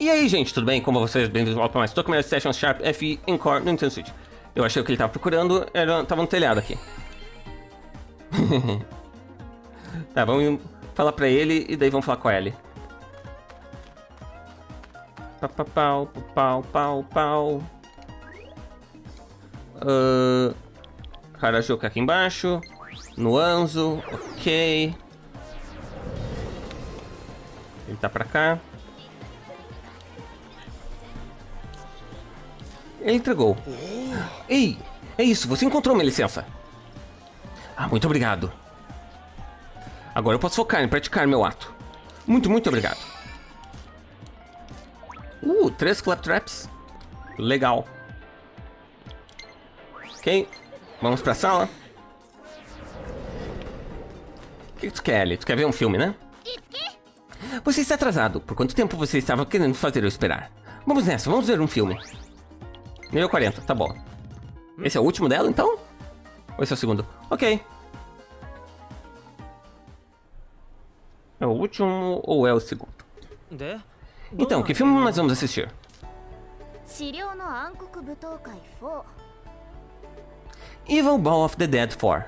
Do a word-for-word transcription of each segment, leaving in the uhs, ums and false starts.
E aí, gente, tudo bem? Como vocês? Bem-vindos ao mais Tokyo Sessions Sharp F I Encore no Nintendo Switch. Eu achei que o que ele tava procurando era... tava no telhado aqui. Tá, vamos falar pra ele e daí vamos falar com a Ellie. Pau, pau, pau, pau, pau. Uh, Harajuku aqui embaixo. Nuanzo, ok. Ele tá pra cá. Ele entregou. Ei, é isso, você encontrou minha licença. Ah, muito obrigado. Agora eu posso focar em praticar meu ato. Muito, muito obrigado. Uh, três claptraps. Legal. Ok, vamos pra sala. O que tu quer, Ellie? Tu quer ver um filme, né? Você está atrasado. Por quanto tempo você estava querendo fazer eu esperar? Vamos nessa, vamos ver um filme. Nível quarenta, tá bom. Esse é o último dela, então? Ou esse é o segundo? Ok. É o último ou é o segundo? Então, que filme nós vamos assistir? Evil Ball of the Dead quatro.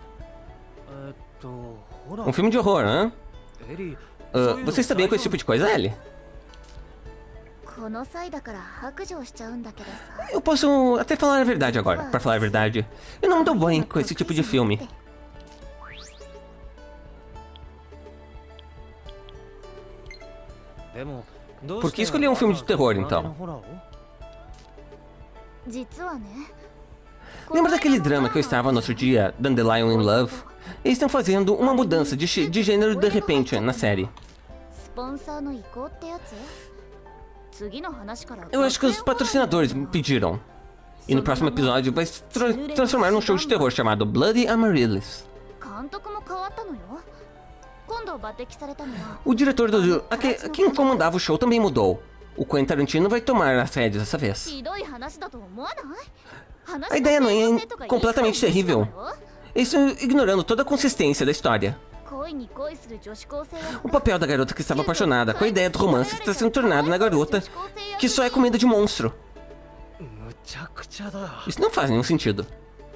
Um filme de horror, né? Uh, você está bem com esse tipo de coisa, Ellie? Eu posso até falar a verdade agora. Pra falar a verdade, eu não me dou bem com esse tipo de filme. Por que escolher um filme de terror, então? Lembra daquele drama que eu estava no outro dia, Dandelion in Love? Eles estão fazendo uma mudança de, de gênero de repente na série. Eu acho que os patrocinadores me pediram. E no próximo episódio vai se tra transformar num show de terror chamado Bloody Amaryllis. O diretor do... A que, quem comandava o show também mudou. O Quentin Tarantino vai tomar as rédeas dessa vez. A ideia não é completamente terrível. Eles estão ignorando toda a consistência da história. O papel da garota que estava apaixonada com a ideia do romance está sendo tornado na garota que só é comida de monstro. Isso não faz nenhum sentido.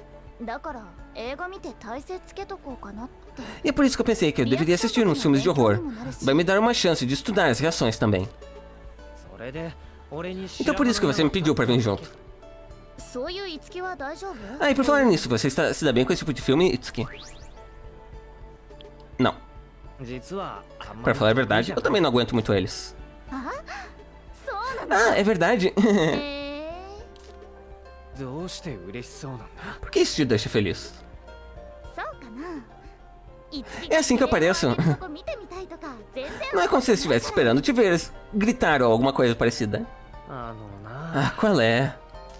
E é por isso que eu pensei que eu deveria assistir uns filmes de horror. Vai me dar uma chance de estudar as reações também. Então por isso que você me pediu para vir junto. Ah, e por falar nisso, você está, se dá bem com esse tipo de filme, Itsuki? Não. Pra falar a verdade, eu também não aguento muito eles. Ah, é verdade. Por que isso te deixa feliz? É assim que eu apareço. Não é como se você estivesse esperando te ver gritar ou alguma coisa parecida. Ah, qual é?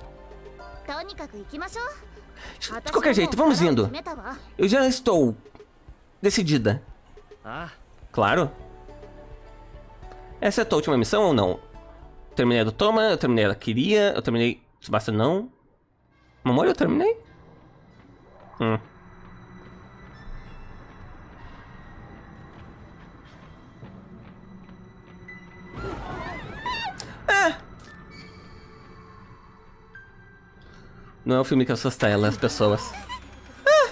De qualquer jeito, vamos indo. Eu já estou decidida. Claro. Essa é a tua última missão ou não? Terminei a do Toma, eu terminei a da Queria, eu terminei... Basta não. Mamori eu terminei? Hum. Ah! Não é um filme que assusta ela, as pessoas. Ah!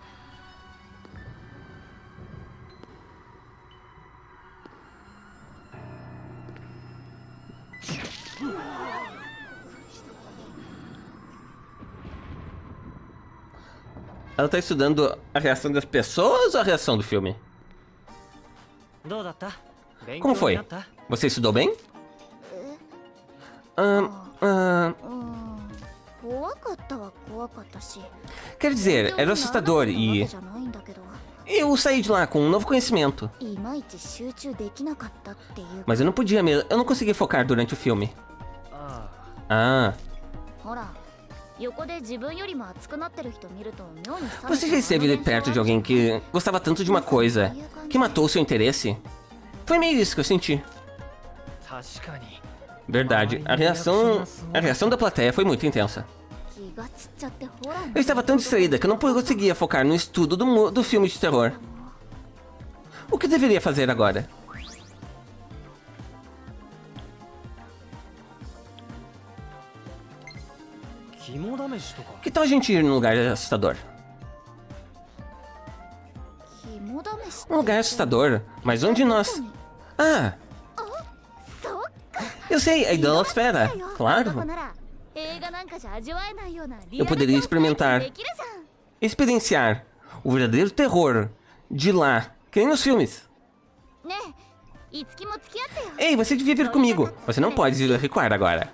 Ela tá estudando a reação das pessoas ou a reação do filme? Como foi? Você estudou bem? Ah, ah... Quer dizer, era assustador e... Eu saí de lá com um novo conhecimento. Mas eu não podia mesmo, eu não conseguia focar durante o filme. Ah... Você já esteve perto de alguém que gostava tanto de uma coisa, que matou seu interesse? Foi meio isso que eu senti. Verdade, a reação, a reação da plateia foi muito intensa. Eu estava tão distraída que eu não conseguia focar no estudo do, do filme de terror. O que deveria fazer agora? Que tal a gente ir num lugar assustador? Um lugar assustador? Mas onde nós... Ah! Eu sei, a Idolosfera, claro. Eu poderia experimentar, experienciar o verdadeiro terror de lá, que nem nos filmes. Ei, você devia vir comigo. Você não pode recuar agora.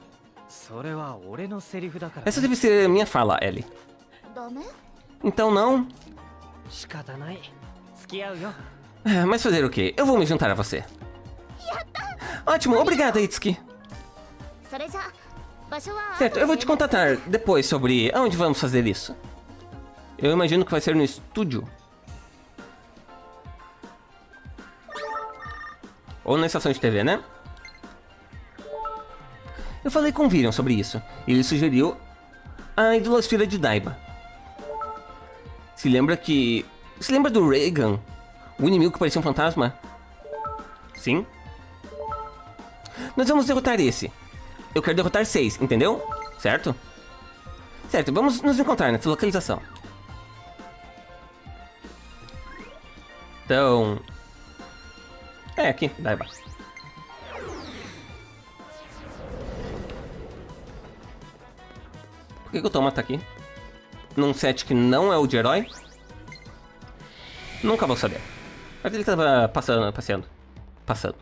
Essa deve ser a minha fala, Ellie. Então não? Ah, mas fazer o quê? Eu vou me juntar a você. Ótimo, obrigada, Itsuki. Certo, eu vou te contatar depois sobre aonde vamos fazer isso. Eu imagino que vai ser no estúdio. Ou na estação de T V, né? Eu falei com o Virion sobre isso. E ele sugeriu a Idolosfera de Daiba. Se lembra que... Se lembra do Reagan? O inimigo que parecia um fantasma? Sim. Nós vamos derrotar esse. Eu quero derrotar seis, entendeu? Certo? Certo, vamos nos encontrar nessa localização. Então... É, aqui, Daiba. Por que, que o Toma tá aqui? Num set que não é o de herói? Nunca vou saber. Mas ele tava passando, passeando. Passando.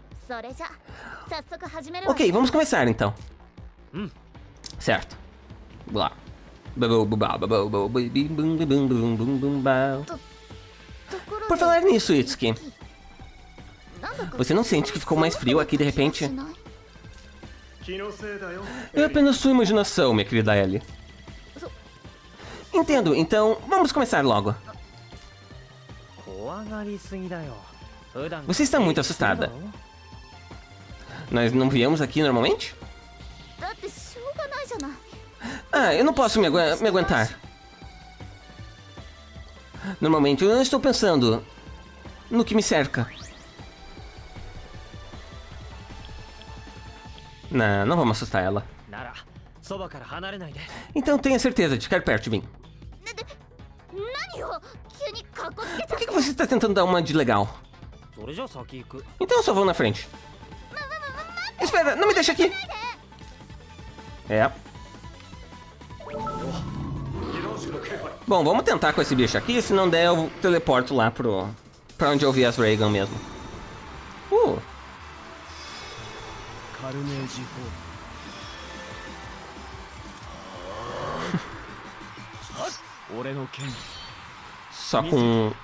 Ok, vamos começar então. Certo. Blá. Por falar nisso, Itsuki, você não sente que ficou mais frio aqui de repente? É apenas sua imaginação, minha querida Ellie. Entendo, então vamos começar logo. Você está muito assustada. Nós não viemos aqui normalmente? Ah, eu não posso me, agu me aguentar. Normalmente eu não estou pensando no que me cerca. Não, não vamos assustar ela. Então tenha certeza de ficar perto de mim. Por que, que você está tentando dar uma de legal? Então eu só vou na frente. Espera, não me deixa aqui. É. Bom, vamos tentar com esse bicho aqui. Se não der, eu teleporto lá pro... pra onde eu vi as Reagan mesmo. Uh. Só com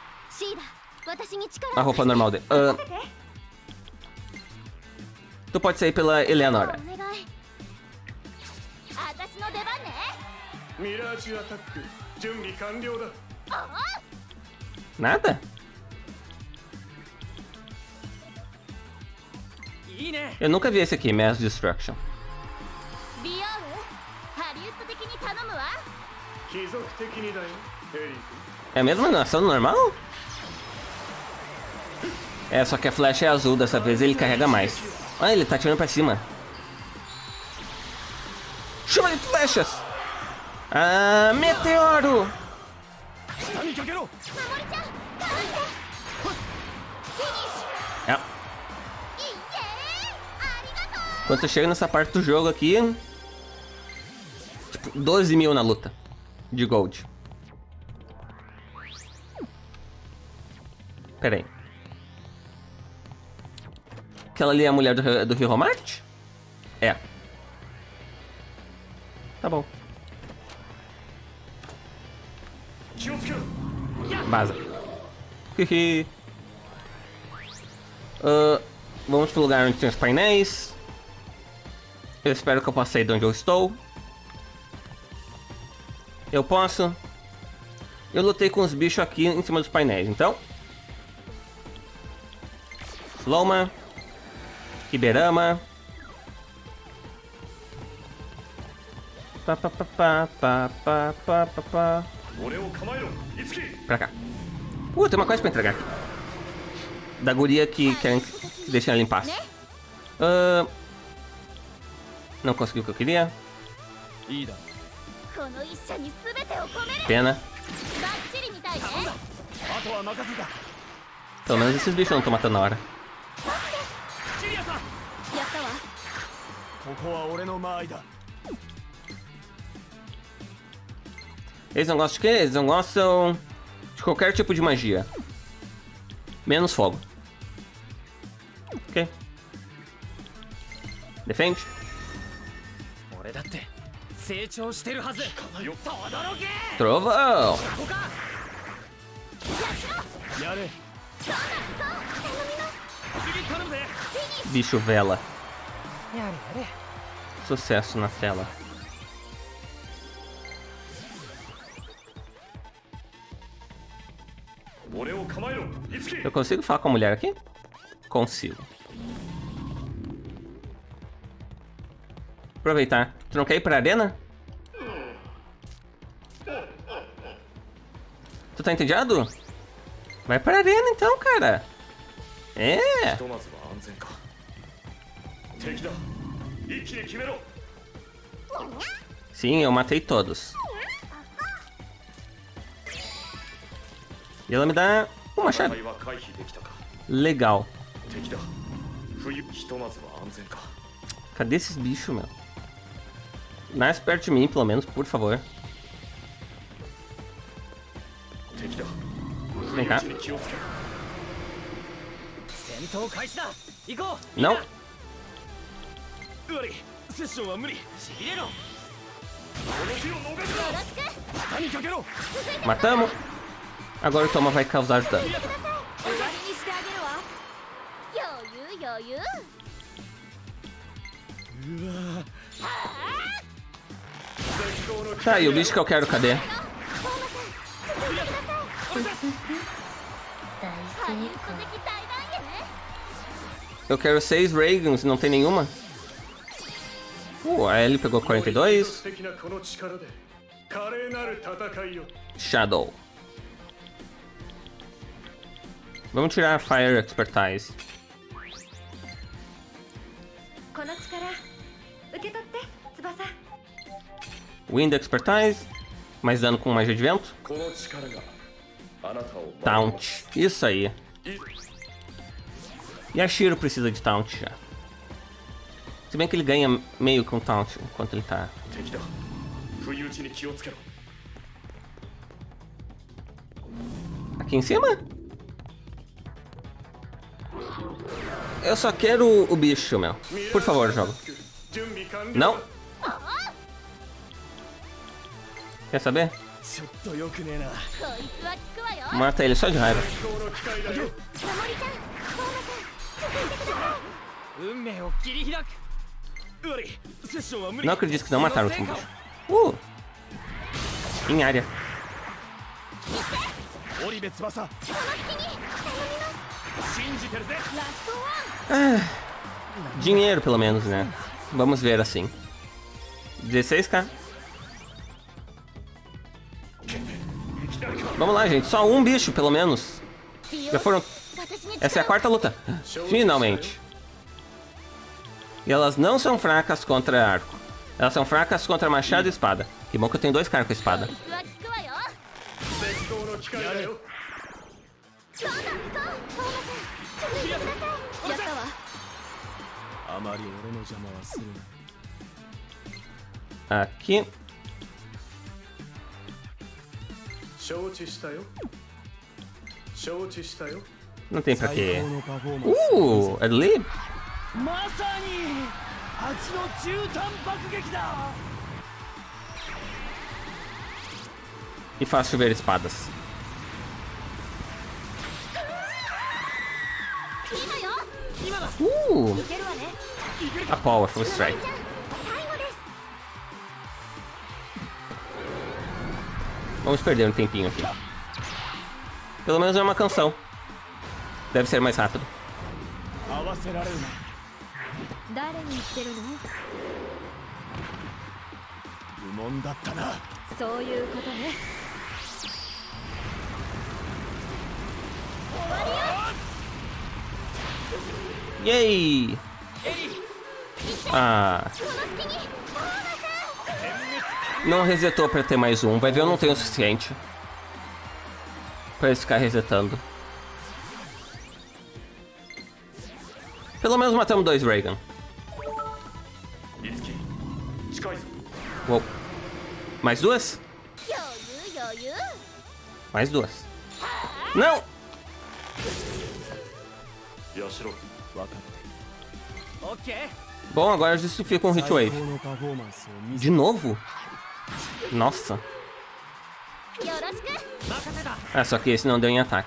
a roupa normal dele. Uh, tu pode sair pela Eleanora. Nada? Eu nunca vi esse aqui, Mass Destruction. É a mesma animação normal? É, só que a flecha é azul, dessa vez ele carrega mais. Ah, ele tá atirando pra cima. Chuva de flechas! Ah, meteoro! É. Quando chega nessa parte do jogo aqui... Tipo, doze mil na luta. De gold. Pera aí. Aquela ali é a mulher do, do Hero Mart? É. Tá bom. Vaza. uh, Vamos pro lugar onde tem os painéis. Eu espero que eu possa sair de onde eu estou. Eu posso. Eu lutei com os bichos aqui em cima dos painéis, então. Loma. Kiberama. Pá, pá, pá, pá, pá, pá, pá, pá, pá. Pra cá. Uh, tem uma coisa pra entregar aqui. Da guria que quer deixar ela em paz. Uh, não consegui o que eu queria. Pena. Pelo menos esses bichos eu não tô matando na hora. Eles não gostam de quê? Eles não gostam de qualquer tipo de magia. Menos fogo. Ok. Defende. Trovão. Bicho vela. Sucesso na tela. Eu consigo falar com a mulher aqui? Consigo. Aproveitar. Tu não quer ir pra arena? Tu tá entediado? Vai pra arena então, cara. É. Sim, eu matei todos. E ela me dá um machado. Legal. Cadê esses bichos, meu? Mais perto de mim, pelo menos, por favor. Vem cá. Não. Matamos. Agora o Toma vai causar dano. Tá, e o bicho que eu quero, cadê? Eu quero seis Reagans, não tem nenhuma? Uh, a Ellie pegou quarenta e dois. Shadow. Vamos tirar a Fire Expertise. Wind Expertise. Mais dano com magia de vento. Taunt. Isso aí. E a Shiro precisa de Taunt já. Se bem que ele ganha meio com Taunt enquanto ele tá. Aqui em cima? Eu só quero o bicho, meu. Por favor, jogo. Não? Quer saber? Mata ele só de raiva. Não acredito que não mataram o último bicho. Uh! Em área. Ah, dinheiro, pelo menos, né? Vamos ver assim. dezesseis k. Vamos lá, gente. Só um bicho, pelo menos. Já foram... Essa é a quarta luta. Finalmente. E elas não são fracas contra arco. Elas são fracas contra machado e espada. Que bom que eu tenho dois caras com espada. Aqui. Não tem pra quê. Uh, é do Lee? E fácil ver espadas. Uh, a Powerful Strike. Vamos perder um tempinho aqui. Pelo menos é uma canção. Deve ser mais rápido. Yay! Ah. Não resetou pra ter mais um. Vai ver, eu não tenho o suficiente pra eles ficar resetando. Pelo menos matamos dois Reagan. Uou. Mais duas? Mais duas. Não! Bom, agora justifica com um Hitwave. De novo? Nossa. Ah, só que esse não deu em ataque.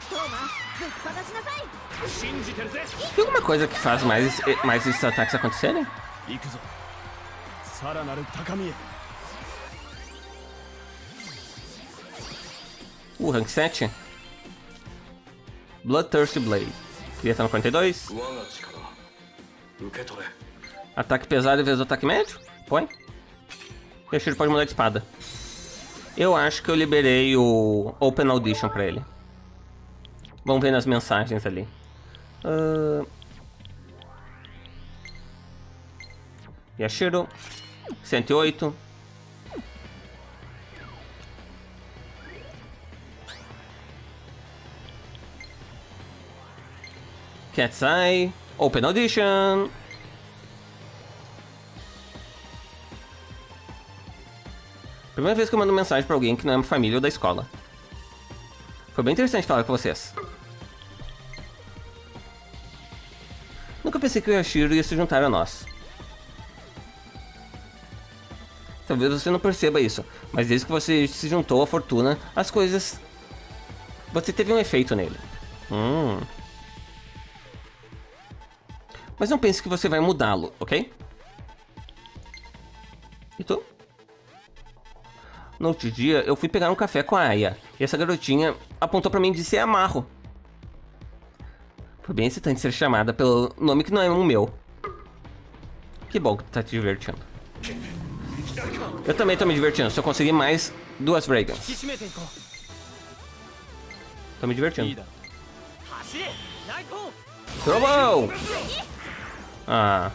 Tem alguma coisa que faz mais, mais esses ataques acontecerem? Uh, rank sete. Bloodthirsty Blade. Queria estar no quarenta e dois. Ataque pesado em vez do ataque médio? Põe. E a Shiro pode mudar de espada. Eu acho que eu liberei o Open Audition pra ele. Vamos ver nas mensagens ali. Uh... Yashiro. cento e oito. Cat's Eye. Open Audition. Primeira vez que eu mando mensagem pra alguém que não é uma família ou da escola. Foi bem interessante falar com vocês. Nunca pensei que o Yashiro ia se juntar a nós. Talvez você não perceba isso, mas desde que você se juntou à Fortuna, as coisas... Você teve um efeito nele. Hum... Mas não pense que você vai mudá-lo, ok? E tu? No outro dia, eu fui pegar um café com a Aya. E essa garotinha apontou pra mim e disse Amarro. Foi bem excitante ser chamada pelo nome que não é o meu. Que bom que tá te divertindo. Eu também tô me divertindo. Se eu conseguir mais duas Reagans. Tô me divertindo. Trouble! Ah.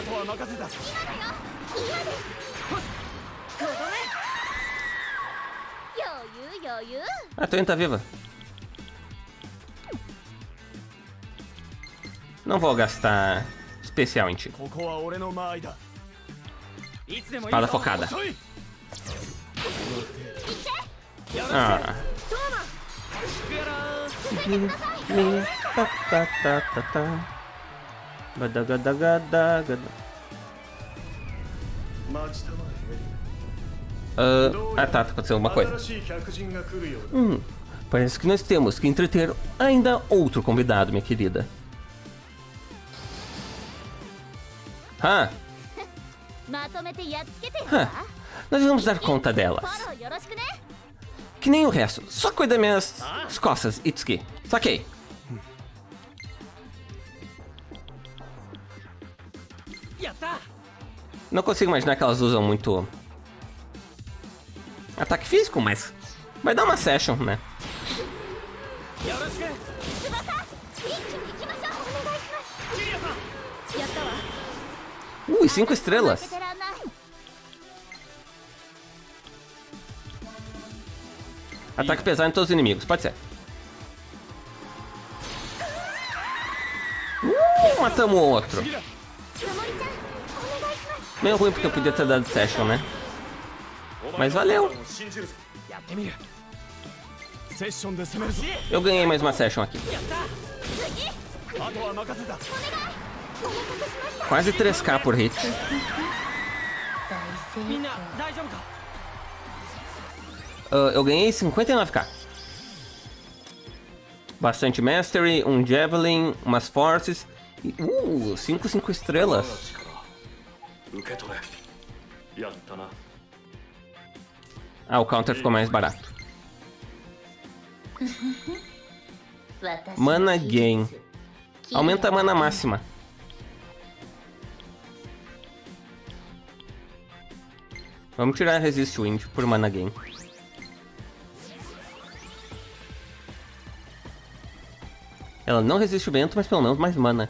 A Toin tá viva. Não vou gastar especial em ti. Espada focada. Ah. Uh, ah tá, aconteceu alguma coisa. Hum, parece que nós temos que entreter ainda outro convidado, minha querida. Ah. Ah, nós vamos dar conta delas. Que nem o resto, só cuida das minhas costas, Itsuki. Saquei. Não consigo imaginar que elas usam muito ataque físico, mas vai dar uma session, né? Ui, cinco estrelas. Ataque pesado em todos os inimigos, pode ser. Uh, matamos o outro. Meio ruim porque eu podia ter dado session, né? Mas valeu. Eu ganhei mais uma session aqui. Quase três K por hit. Uh, eu ganhei cinquenta e nove K. Bastante Mastery, um Javelin, umas Forces. E, uh, cinco, cinco estrelas. Ah, o counter ficou mais barato. Mana Gain. Aumenta a mana máxima. Vamos tirar a Resist Wind por Mana Gain. Ela não resiste o vento, mas pelo menos mais mana.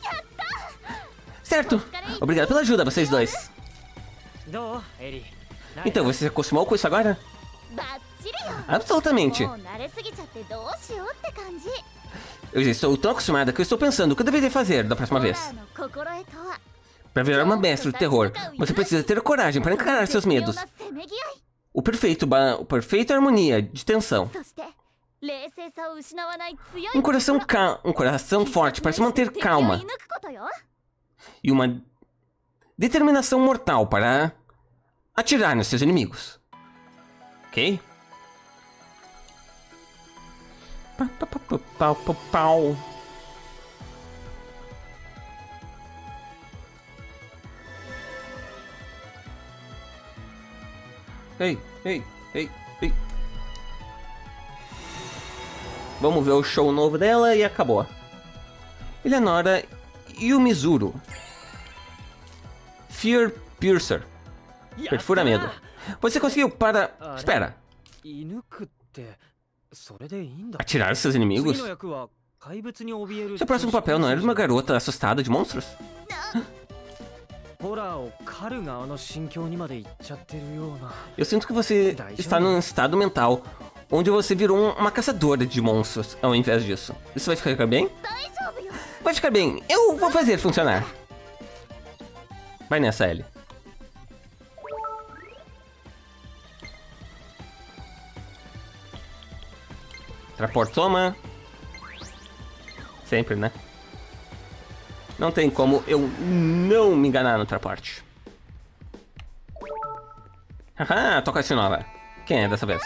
Certo! Obrigado pela ajuda, vocês dois. Então, você se acostumou com isso agora? Absolutamente. Eu já estou tão acostumada que eu estou pensando o que eu deveria fazer da próxima vez. Para virar uma mestre do terror, você precisa ter coragem para encarar seus medos. O perfeito, ba o perfeito harmonia de tensão. Um coração, ca um coração forte para se manter calma. E uma determinação mortal para atirar nos seus inimigos. Ok? Pau, pau, pau, pau, pau. Ei, ei, ei, ei. Vamos ver o show novo dela e acabou. Eleonora Yumizuru. Fear Piercer. Perfura medo. Você conseguiu para... Espera. Atirar os seus inimigos? Seu próximo papel não era uma garota assustada de monstros? Eu sinto que você está num estado mental onde você virou um, uma caçadora de monstros ao invés disso. Isso vai ficar bem? Vai ficar bem. Eu vou fazer funcionar. Vai nessa, Ellie. Trapor toma. Sempre, né? Não tem como eu não me enganar no traporte. Haha, toca essa nova. Quem é dessa vez?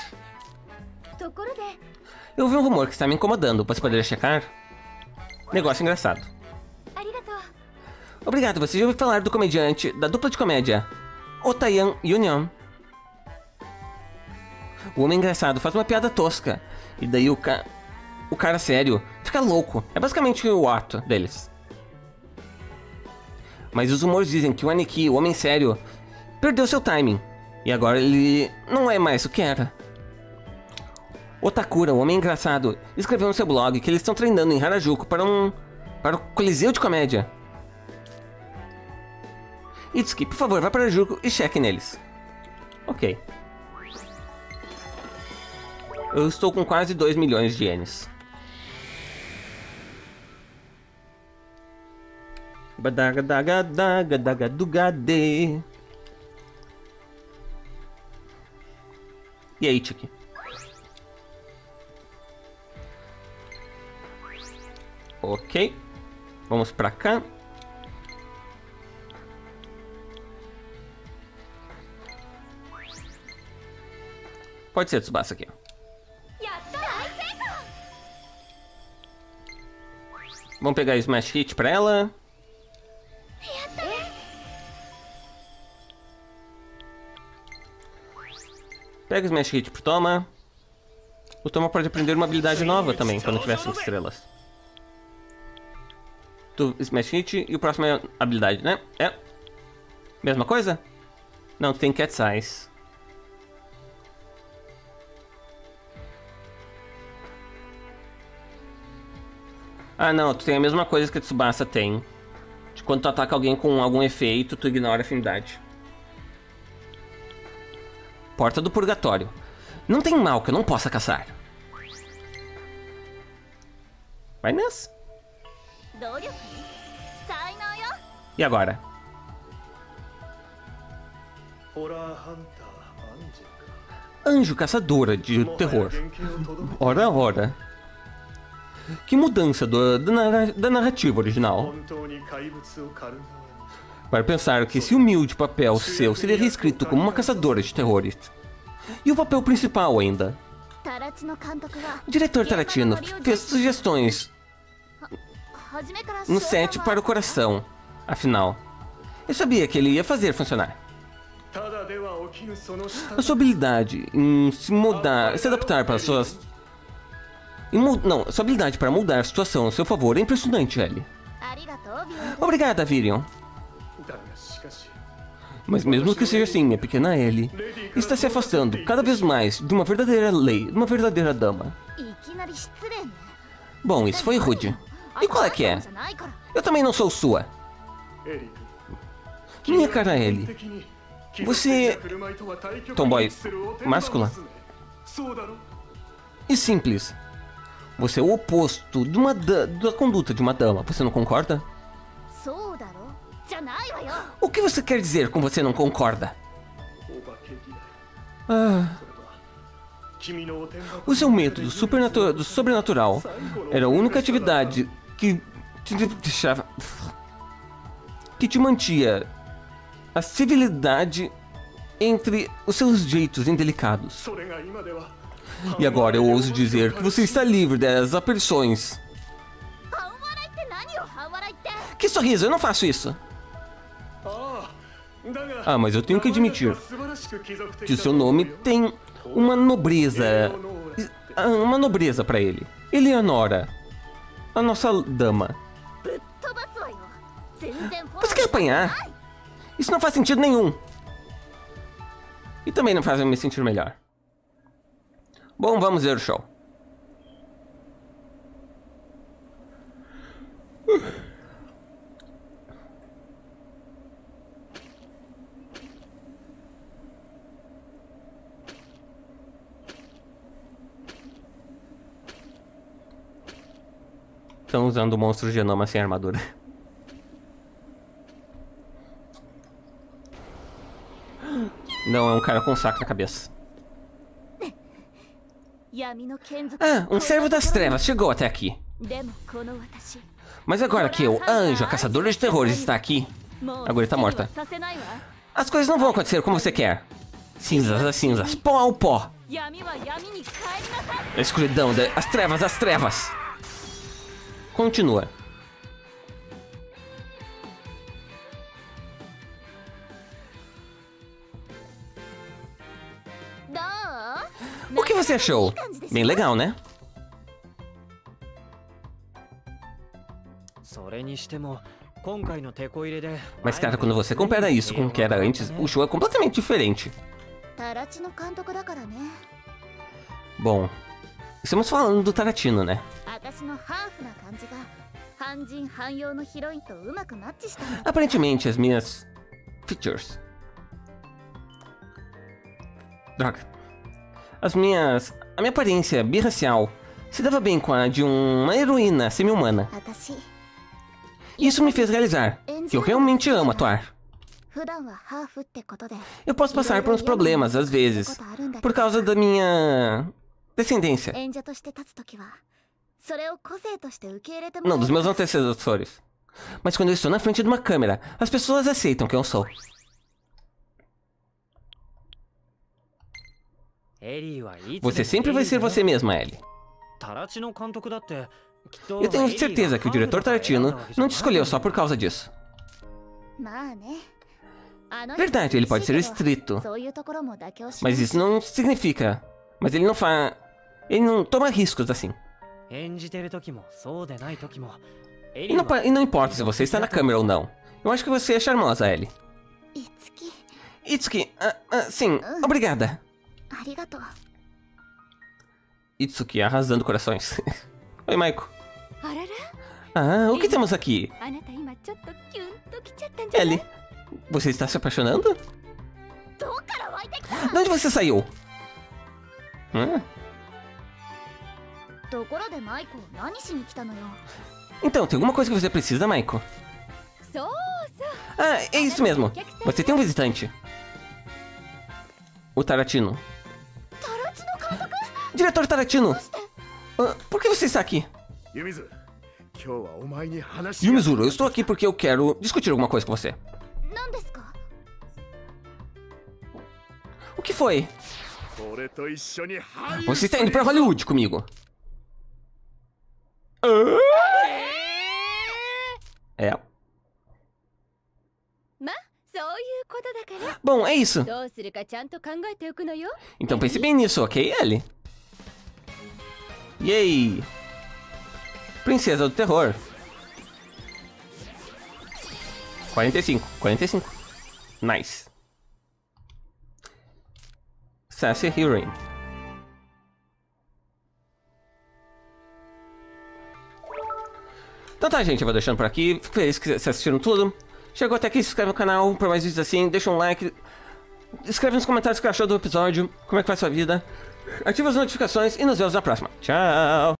Eu ouvi um rumor que está me incomodando. Você poderia checar? Negócio engraçado. Obrigado, você já ouviu falar do comediante da dupla de comédia Otayan Union? O homem engraçado faz uma piada tosca. E daí o, ca... o cara sério fica louco. É basicamente o ato deles. Mas os rumores dizem que o Aniki, o homem sério, perdeu seu timing. E agora ele não é mais o que era. Otakura, o homem engraçado, escreveu no seu blog que eles estão treinando em Harajuku para um... para o Coliseu de Comédia. Itsuki, por favor, vá para Harajuku e cheque neles. Ok. Eu estou com quase dois milhões de ienes. Badagadagadagadagadugade. E aí, Tiki? Ok. Vamos pra cá. Pode ser Tsubasa aqui, ó. Vamos pegar Smash Hit pra ela. Pega Smash Hit pro Toma. O Toma pode aprender uma habilidade nova também, quando tiver cinco estrelas. Tu Smash Hit e o próximo é habilidade, né? É. Mesma coisa? Não, tu tem Cat's Eyes. Ah, não, tu tem a mesma coisa que a Tsubasa tem. De quando tu ataca alguém com algum efeito, tu ignora a afinidade. Porta do Purgatório. Não tem mal que eu não possa caçar. Vai nessa. E agora? Anjo caçadora de terror. Ora, ora. Que mudança do, da, narra, da narrativa original. Para pensar que esse humilde papel seu seria reescrito como uma caçadora de terrores. E o papel principal ainda. O diretor Tarantino fez sugestões no set para o coração. Afinal, eu sabia que ele ia fazer funcionar. A sua habilidade em se mudar, se adaptar para suas... Não, sua habilidade para mudar a situação a seu favor é impressionante, Ellie. Obrigada, Virion. Mas mesmo que seja assim, minha pequena Ellie está se afastando cada vez mais de uma verdadeira lei, de uma verdadeira dama. Bom, isso foi rude. E qual é que é? Eu também não sou sua. Minha cara Ellie, Você... Tomboy máscula? E simples. Você é o oposto de uma da, da conduta de uma dama, você não concorda? O que você quer dizer com você não concorda? Ah... O seu método supernatu do sobrenatural era a única atividade que te deixava... que te mantia a civilidade entre os seus jeitos indelicados. E agora eu ouso dizer que você está livre das aparições. Que sorriso, eu não faço isso. Ah, mas eu tenho que admitir que o seu nome tem uma nobreza, uma nobreza pra ele. Eleonora, a nossa dama. Você quer apanhar? Isso não faz sentido nenhum. E também não faz eu me sentir melhor. Bom, vamos ver o show. Estão usando o monstro genoma sem armadura. Não, é um cara com um saco na cabeça. Ah, um servo das trevas chegou até aqui. Mas agora que eu, a Anjo, a caçadora de terrores, está aqui... Agora está morta. As coisas não vão acontecer como você quer. Cinzas as cinzas, pó ao pó. A escuridão, as trevas, as trevas. Continua. O que você achou? Bem legal, né? Mas, cara, quando você compara isso com o que era antes, o show é completamente diferente. Bom, estamos falando do Tarantino, né? Aparentemente, as minhas features... Droga. As minhas... A minha aparência birracial se dava bem com a de uma heroína semi-humana. Isso me fez realizar que eu realmente amo atuar. Eu posso passar por uns problemas, às vezes, por causa da minha... descendência. Não, dos meus antecessores. Mas quando eu estou na frente de uma câmera, as pessoas aceitam quem eu sou. Você sempre vai ser você mesma, Ellie. Eu tenho certeza que o diretor Tarantino não te escolheu só por causa disso. Verdade, ele pode ser estrito. Mas isso não significa... Mas ele não faz... Ele não toma riscos assim. E não, e não importa se você está na câmera ou não. Eu acho que você é charmosa, Ellie. Itsuki, ah, ah, sim, obrigada. Itsuki arrasando corações. Oi, Maiko. Ah, o que temos aqui? Ellie, você está se apaixonando? De onde você saiu? Hum? Então, tem alguma coisa que você precisa, Maiko? Ah, é isso mesmo. Você tem um visitante. O Tarantino. Diretor Tarantino! Uh, por que você está aqui? Yumizuru, eu estou aqui porque eu quero discutir alguma coisa com você. O que foi? Você está indo para Hollywood comigo. É. Bom, é isso. Então pense bem nisso, ok, Ellie? Yay! Princesa do Terror. quarenta e cinco, quarenta e cinco. Nice. Sassy Heroine. Então tá, gente, eu vou deixando por aqui. Fico feliz que vocês assistiram tudo. Chegou até aqui, se inscreve no canal para mais vídeos assim, deixa um like. Escreve nos comentários o que achou do episódio, como é que vai sua vida. Ativa as notificações e nos vemos na próxima. Tchau!